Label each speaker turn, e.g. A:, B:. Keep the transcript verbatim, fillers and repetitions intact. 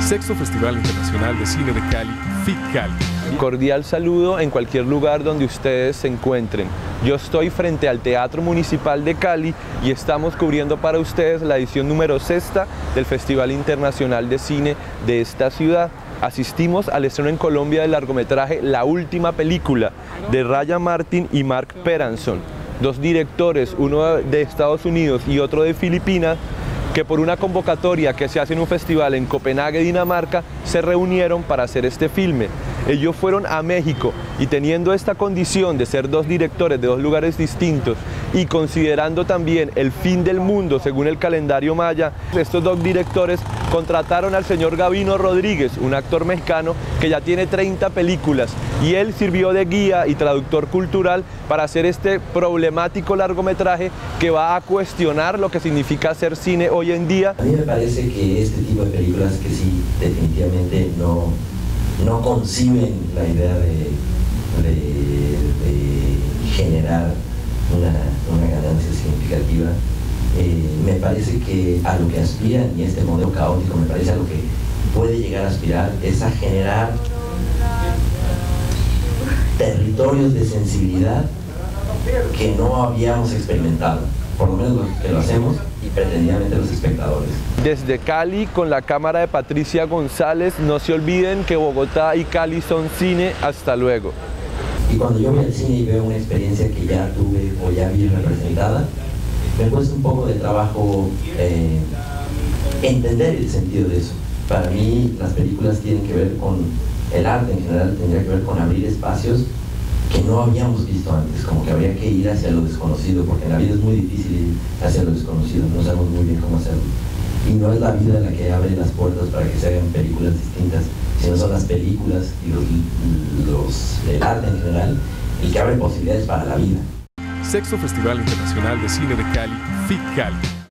A: Sexto Festival Internacional de Cine de Cali, FICCALI.
B: Cordial saludo en cualquier lugar donde ustedes se encuentren. Yo estoy frente al Teatro Municipal de Cali y estamos cubriendo para ustedes la edición número sexta del Festival Internacional de Cine de esta ciudad. Asistimos al estreno en Colombia del largometraje La Última Película de Raya Martin y Mark Peranson, dos directores, uno de Estados Unidos y otro de Filipinas, que por una convocatoria que se hace en un festival en Copenhague, Dinamarca, se reunieron para hacer este filme. Ellos fueron a México y teniendo esta condición de ser dos directores de dos lugares distintos y considerando también el fin del mundo según el calendario maya, estos dos directores contrataron al señor Gavino Rodríguez, un actor mexicano que ya tiene treinta películas, y él sirvió de guía y traductor cultural para hacer este problemático largometraje que va a cuestionar lo que significa hacer cine hoy en día.
C: A mí me parece que este tipo de películas que sí, definitivamente no, no conciben la idea de, de, de generar una, una ganancia significativa, eh, me parece que a lo que aspiran, y este modelo caótico me parece a lo que puede llegar a aspirar, es a generar territorios de sensibilidad que no habíamos experimentado, por lo menos los que lo hacemos y pretendidamente los espectadores.
B: Desde Cali, con la cámara de Patricia González, no se olviden que Bogotá y Cali son cine. Hasta luego.
C: Y cuando yo voy al cine y veo una experiencia que ya tuve o ya vi representada, me cuesta un poco de trabajo eh, entender el sentido de eso. Para mí las películas tienen que ver con el arte en general, tendría que ver con abrir espacios que no habíamos visto antes, como que habría que ir hacia lo desconocido, porque en la vida es muy difícil ir hacia lo desconocido, no sabemos muy bien cómo hacerlo. Y no es la vida la que abre las puertas para que se hagan películas distintas, sino son las películas y los, los, el arte en general el que abre posibilidades para la vida.
A: Sexto Festival Internacional de Cine de Cali, FICCALI.